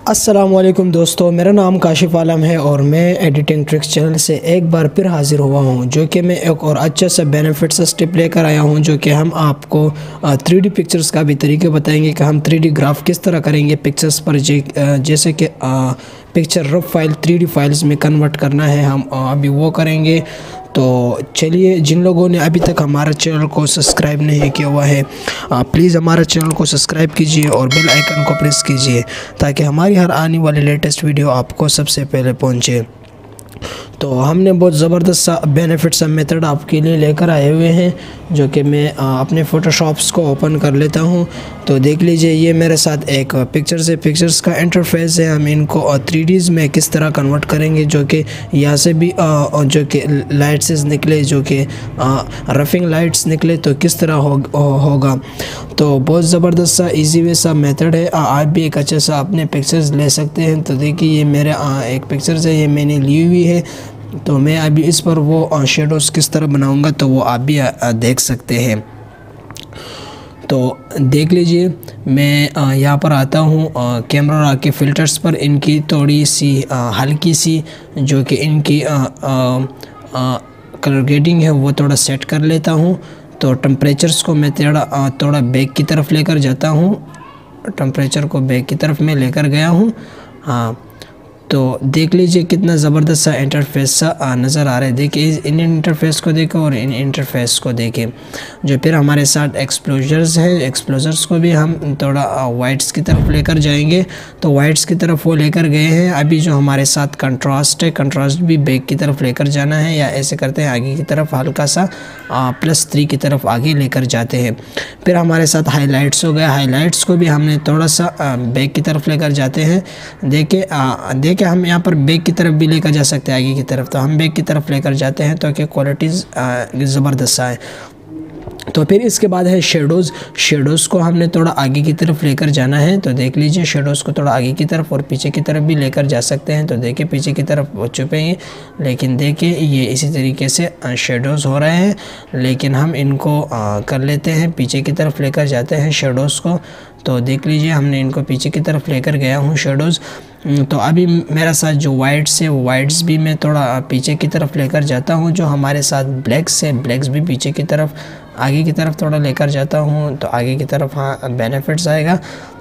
अस्सलामुअलैकुम दोस्तों, मेरा नाम काशिफ आलम है और मैं एडिटिंग ट्रिक्स चैनल से एक बार फिर हाज़िर हुआ हूं, जो कि मैं एक और अच्छा सा बेनिफिट्स टिप लेकर आया हूं, जो कि हम आपको 3D पिक्चर्स का भी तरीके बताएंगे कि हम 3D ग्राफ किस तरह करेंगे पिक्चर्स पर। जैसे कि picture rough file 3D files में कन्वर्ट करना है, हम अभी वो करेंगे। तो चलिए, जिन लोगों ने अभी तक हमारा चैनल को सब्सक्राइब नहीं किया हुआ है, प्लीज़ हमारा चैनल को सब्सक्राइब कीजिए और बेल आइकन को प्रेस कीजिए ताकि हमारी हर आने वाली लेटेस्ट वीडियो आपको सबसे पहले पहुंचे। तो हमने बहुत ज़बरदस्त सा बेनिफिट सा मेथड आपके लिए लेकर आए हुए हैं, जो कि मैं अपने फ़ोटोशॉप्स को ओपन कर लेता हूं। तो देख लीजिए, ये मेरे साथ एक पिक्चर्स है, पिक्चर्स का इंटरफेस है। हम इनको 3Ds में किस तरह कन्वर्ट करेंगे, जो कि यहाँ से भी जो कि लाइट्स निकले, जो कि रफिंग लाइट्स निकले, तो किस तरह होगा। तो बहुत ज़बरदस्त सा इजी वे सा मेथड है। आप भी एक अच्छा सा अपने पिक्चर्स ले सकते हैं। तो देखिए, ये मेरे एक पिक्चर्स है, ये मैंने ली हुई है। तो मैं अभी इस पर वो शेडोज़ किस तरह बनाऊंगा, तो वो आप भी देख सकते हैं। तो देख लीजिए, मैं यहाँ पर आता हूँ कैमरा के फ़िल्टर्स पर। इनकी थोड़ी सी हल्की सी जो कि इनकी कलर ग्रेडिंग है वो थोड़ा सेट कर लेता हूँ। तो टेम्परेचर्स को मैं थोड़ा बैक की तरफ लेकर जाता हूँ। टेम्परेचर को बैक की तरफ मैं लेकर गया हूँ। हाँ, तो देख लीजिए कितना ज़बरदस्त सा इंटरफेस सा नज़र आ रहा है। देखिए, इन इंटरफेस को देखें और इन इंटरफेस को देखें। जो फिर हमारे साथ एक्सप्लोजर्स है, एक्सप्लोजर्स को भी हम थोड़ा वाइट्स की तरफ लेकर जाएंगे। तो वाइट्स की तरफ वो लेकर गए हैं। अभी जो हमारे साथ कंट्रास्ट है, कंट्रास्ट भी बैक की तरफ लेकर जाना है, या ऐसे करते हैं आगे की तरफ हल्का सा +3 की तरफ आगे लेकर जाते हैं। फिर हमारे साथ हाईलाइट्स हो गया, हाईलाइट्स को भी हमने थोड़ा सा बैक की तरफ लेकर जाते हैं। देखिए हम यहाँ पर बैक की तरफ भी लेकर जा सकते हैं, आगे की तरफ। तो हम बैक की तरफ लेकर जाते हैं ताकि क्वालिटीज़ ज़बरदस्त आए। तो फिर इसके बाद है शेडोज़ को हमने थोड़ा आगे की तरफ लेकर जाना है। तो देख लीजिए, शेडोज़ को थोड़ा आगे की तरफ और पीछे की तरफ भी लेकर जा सकते हैं। तो देखिए, पीछे की तरफ वो छुपेंगे, लेकिन देखिए ये इसी तरीके से शेडोज़ हो रहे हैं। लेकिन हम इनको कर लेते हैं, पीछे की तरफ लेकर जाते हैं शेडोज़ को। तो देख लीजिए, हमने इनको पीछे की तरफ लेकर गया हूँ शेडोज़। तो अभी मेरा साथ जो वाइट्स है, वो वाइट्स भी मैं थोड़ा पीछे की तरफ लेकर जाता हूँ। जो हमारे साथ ब्लैक्स है, ब्लैक्स भी पीछे की तरफ आगे की तरफ थोड़ा लेकर जाता हूँ। तो आगे की तरफ बेनिफिट्स आएगा।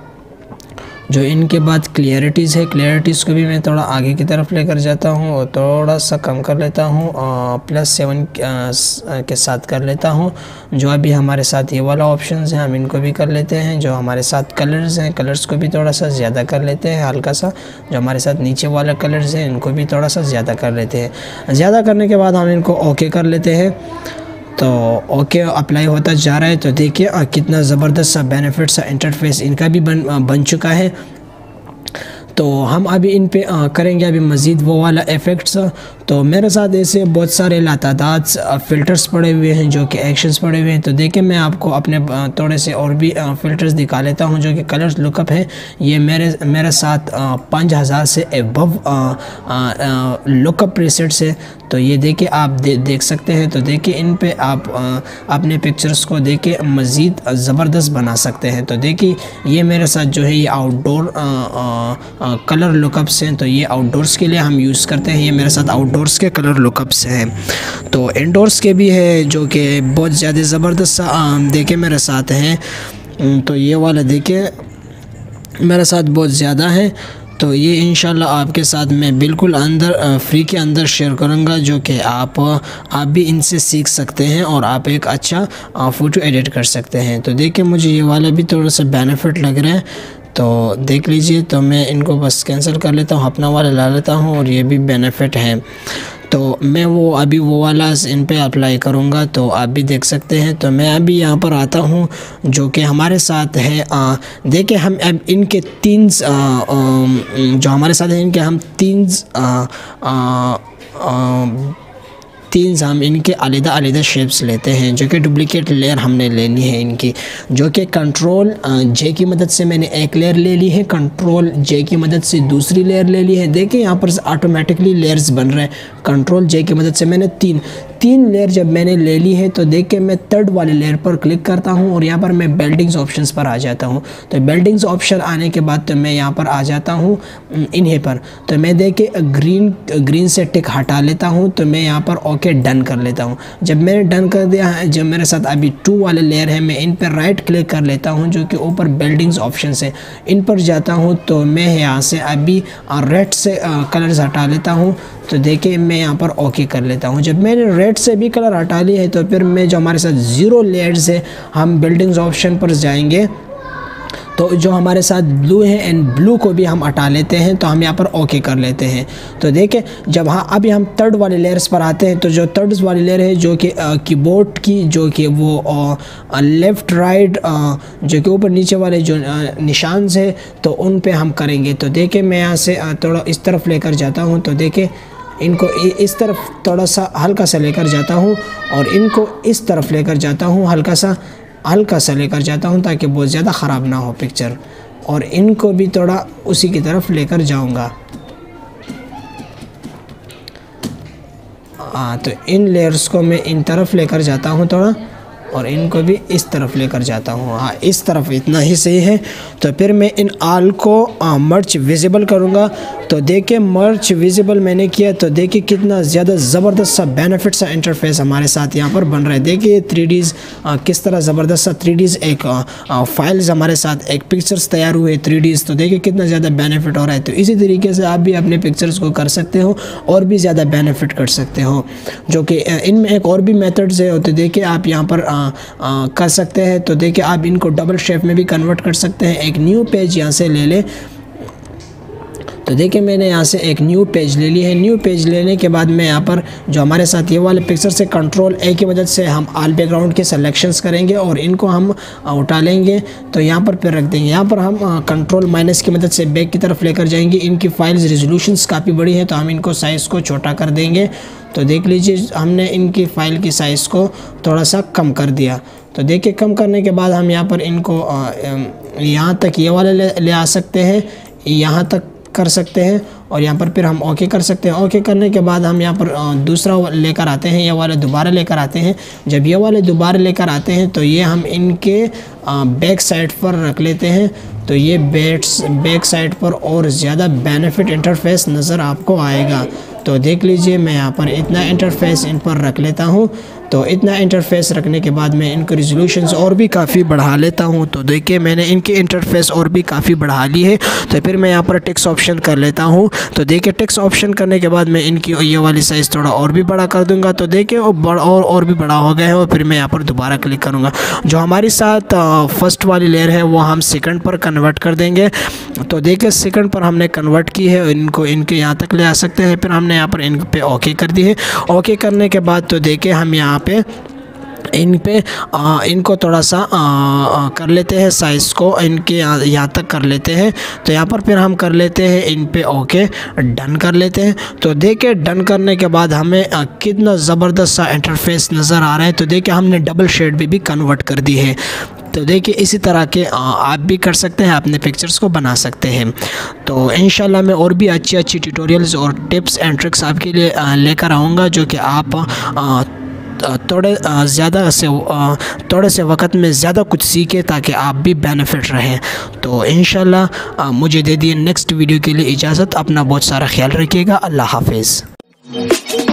जो इनके बाद क्लियरिटीज़ है, क्लियरिटीज़ को भी मैं थोड़ा आगे की तरफ लेकर जाता हूँ और थोड़ा सा कम कर लेता हूँ, +7 के साथ कर लेता हूँ। जो अभी हमारे साथ ये वाला ऑप्शंस हैं, हम इनको भी कर लेते हैं। जो हमारे साथ कलर्स हैं, कलर्स को भी थोड़ा सा ज़्यादा कर लेते हैं, हल्का सा। जो हमारे साथ नीचे वाला कलर्स हैं, इनको भी थोड़ा सा ज़्यादा कर लेते हैं। ज़्यादा करने के बाद हम इनको ओके कर लेते हैं। तो ओके अप्लाई होता जा रहा है। तो देखिए कितना ज़बरदस्त सा बेनिफिट सा इंटरफेस इनका भी बन चुका है। तो हम अभी इन पे करेंगे अभी मज़ीद वो वाला इफ़ेक्ट्स। तो मेरे साथ ऐसे बहुत सारे लातादाद फ़िल्टर्स पड़े हुए हैं, जो कि एक्शंस पड़े हुए हैं। तो देखिए, मैं आपको अपने थोड़े से और भी फ़िल्टर्स दिखा लेता हूं, जो कि कलर्स लुकअप है। ये मेरे साथ 5000 से एबव लुकअप प्रीसेट्स है। तो ये देखिए, आप देख सकते हैं। तो देखिए, इन पे आप अपने पिक्चर्स को देखिए मज़ीद ज़बरदस्त बना सकते हैं। तो देखिए, ये मेरे साथ जो है ये आउटडोर कलर लुकअप्स हैं। तो ये आउटडोर्स के लिए हम यूज़ करते हैं। ये मेरे साथ आउटडोर्स के कलर लुकअप्स हैं। तो इंडोर्स के भी है, जो कि बहुत ज़्यादा ज़बरदस्त सा देखिए मेरे साथ हैं। तो ये वाला देखिए मेरे साथ बहुत ज़्यादा है। तो ये इंशाल्लाह आपके साथ मैं बिल्कुल अंदर फ्री के अंदर शेयर करूँगा, जो कि आप भी इनसे सीख सकते हैं और आप एक अच्छा फ़ोटो एडिट कर सकते हैं। तो देखिए, मुझे ये वाला भी थोड़ा सा बेनिफिट लग रहा है। तो देख लीजिए, तो मैं इनको बस कैंसिल कर लेता हूँ, अपना वाला ला लेता हूँ, और ये भी बेनिफिट है। तो मैं अभी वो वाला इन पे अप्लाई करूँगा। तो आप भी देख सकते हैं। तो मैं अभी यहाँ पर आता हूँ, जो कि हमारे साथ है। देखिए, हम अब इनके जो हमारे साथ है, इनके हम तीन हम इनके अलग शेप्स लेते हैं, जो कि डुप्लीकेट लेयर हमने लेनी है इनकी, जो कि कंट्रोल J की मदद से मैंने एक लेयर ले ली है, कंट्रोल J की मदद से दूसरी लेयर ले ली है। देखिए, यहाँ पर ऑटोमेटिकली लेयर्स बन रहे हैं। कंट्रोल J की मदद से मैंने 3 लेयर जब मैंने ले ली है तो देखिए मैं थर्ड वाले लेयर पर क्लिक करता हूँ और यहाँ पर मैं बिल्डिंग्स ऑप्शंस पर आ जाता हूँ। तो बिल्डिंग्स ऑप्शन आने के बाद तो मैं यहाँ पर आ जाता हूँ इन्हीं पर। तो मैं देखिए ग्रीन से टिक हटा लेता हूँ। तो मैं यहाँ पर ओके डन कर लेता हूँ। जब मैंने डन कर दिया है, जब मेरे साथ अभी 2 वाले लेयर है, मैं इन पर राइट क्लिक कर लेता हूँ जो कि ऊपर बिल्डिंग्स ऑप्शन है, इन पर जाता हूँ। तो मैं यहाँ से अभी रेड से कलर्स हटा लेता हूँ। तो देखिए मैं यहाँ पर ओके कर लेता हूँ। जब मैंने रेड से भी कलर हटा लिया है तो फिर मैं जो हमारे साथ 0 लेयर्स है, हम बिल्डिंग्स ऑप्शन पर जाएंगे। तो जो हमारे साथ ब्लू है एंड ब्लू को भी हम हटा लेते हैं। तो हम यहाँ पर ओके कर लेते हैं। तो देखिए जब अभी हम थर्ड वाले लेयर्स पर आते हैं तो जो थर्ड वाली लेयर है जो कि कीबोर्ड की जो कि वो लेफ़्ट राइट जो कि ऊपर नीचे वाले जो निशान है तो उन पे हम करेंगे। तो देखिए मैं यहाँ से थोड़ा इस तरफ लेकर जाता हूँ। तो देखिए इनको इस तरफ थोड़ा सा हल्का सा लेकर जाता हूँ और इनको इस तरफ लेकर जाता हूँ, हल्का सा लेकर जाता हूँ ताकि बहुत ज़्यादा ख़राब ना हो पिक्चर। और इनको भी थोड़ा उसी की तरफ लेकर जाऊँगा। तो इन लेयर्स को मैं इन तरफ लेकर जाता हूँ थोड़ा और इनको भी इस तरफ लेकर जाता हूँ। हाँ, इस तरफ इतना ही सही है। तो फिर मैं इन आल को मर्ज विजिबल करूँगा। तो देखिए मर्ज विजिबल मैंने किया तो देखिए कितना ज़्यादा ज़बरदस्त सा बेनिफिट सा इंटरफेस हमारे साथ यहाँ पर बन रहा है। देखिए 3Ds किस तरह ज़बरदस्त सा 3Ds एक फाइल्स हमारे साथ एक पिक्चर्स तैयार हुए 3Ds। तो देखिए कितना ज़्यादा बेनिफिट हो रहा है। तो इसी तरीके से आप भी अपने पिक्चर्स को कर सकते हो और भी ज़्यादा बेनिफिट कर सकते हो, जो कि इनमें एक और भी मेथड्स है। तो देखिए आप यहाँ पर कर सकते हैं। तो देखिए आप इनको डबल शेप में भी कन्वर्ट कर सकते हैं। एक न्यू पेज यहाँ से ले लें। तो देखिए मैंने यहाँ से एक न्यू पेज ले ली है। न्यू पेज लेने के बाद मैं यहाँ पर जो हमारे साथ ये वाले पिक्चर से कंट्रोल A की मदद से हम ऑल बैकग्राउंड के सिलेक्शंस करेंगे और इनको हम उठा लेंगे। तो यहाँ पर फिर रख देंगे। यहाँ पर हम कंट्रोल माइनस की मदद से बैक की तरफ लेकर जाएंगे। इनकी फाइल्स रेजोल्यूशंस काफ़ी बड़ी है तो हम इनको साइज़ को छोटा कर देंगे। तो देख लीजिए हमने इनकी फ़ाइल की साइज़ को थोड़ा सा कम कर दिया। तो देखिए कम करने के बाद हम यहाँ पर इनको यहाँ तक ये वाले ले आ सकते हैं, यहाँ तक कर सकते हैं और यहाँ पर फिर हम ओके कर सकते हैं। ओके करने के बाद हम यहाँ पर दूसरा लेकर आते हैं, ये वाले दोबारा लेकर आते हैं। जब ये वाले दोबारा लेकर आते हैं तो ये हम इनके बैक साइड पर रख लेते हैं। तो ये बैक साइड पर और ज़्यादा बेनिफिट इंटरफेस नज़र आपको आएगा। तो देख लीजिए मैं यहाँ पर इतना इंटरफेस इन पर रख लेता हूँ। तो इतना इंटरफेस रखने के बाद मैं इनके रिजोल्यूशंस और भी काफ़ी बढ़ा लेता हूँ। तो देखिए मैंने इनके इंटरफेस और भी काफ़ी बढ़ा ली है। तो फिर मैं यहाँ पर टेक्स्ट ऑप्शन कर लेता हूँ। तो देखिए टेक्स्ट ऑप्शन करने के बाद मैं इनकी ये वाली साइज़ थोड़ा और भी बड़ा कर दूँगा। तो देखिए वो और भी बड़ा हो गया है। और फिर मैं यहाँ पर दोबारा क्लिक करूँगा। जो हमारे साथ फर्स्ट वाली लेयर है वो हम सेकंड पर कन्वर्ट कर देंगे। तो देखिए सेकंड पर हमने कन्वर्ट की है, इनको इनके यहाँ तक ले आ सकते हैं। फिर हमने यहाँ पर इन पे ओके कर दी है। ओके करने के बाद तो देखिए हम यहाँ पे इनको थोड़ा सा कर लेते हैं, साइज़ को इनके यहाँ तक कर लेते हैं। तो यहाँ पर फिर हम कर लेते हैं इन पे ओके, डन कर लेते हैं। तो देखिए डन करने के बाद हमें कितना ज़बरदस्त सा इंटरफेस नज़र आ रहा है। तो देखिए हमने डबल शेड भी कन्वर्ट कर दी है। तो देखिए इसी तरह के आप भी कर सकते हैं, अपने पिक्चर्स को बना सकते हैं। तो इंशाल्लाह मैं और भी अच्छी ट्यूटोरियल्स और टिप्स एंड ट्रिक्स आपके लिए लेकर आऊँगा, जो कि आप थोड़े से वक्त में ज़्यादा कुछ सीखें ताकि आप भी बेनिफिट रहें। तो इंशाल्लाह मुझे दे दिए नेक्स्ट वीडियो के लिए इजाज़त। अपना बहुत सारा ख्याल रखिएगा। अल्लाह हाफिज़।